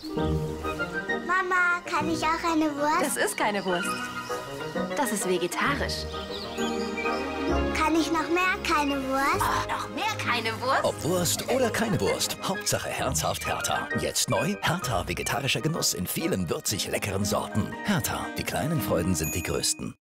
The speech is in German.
Mama, kann ich auch eine Wurst? Das ist keine Wurst. Das ist vegetarisch. Kann ich noch mehr keine Wurst? Oh, noch mehr keine Wurst? Ob Wurst oder keine Wurst, Hauptsache herzhaft Hertha. Jetzt neu, Hertha vegetarischer Genuss in vielen würzig leckeren Sorten. Hertha, die kleinen Freuden sind die größten.